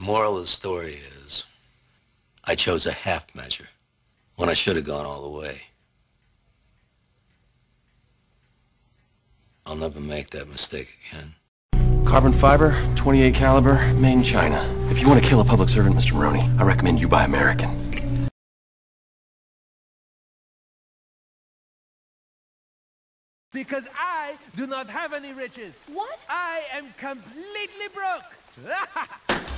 Moral of the story is, I chose a half measure when I should have gone all the way. I'll never make that mistake again. Carbon fiber, 28 caliber, made in China. If you want to kill a public servant, Mr. Maroney, I recommend you buy American. Because I do not have any riches. What? I am completely broke.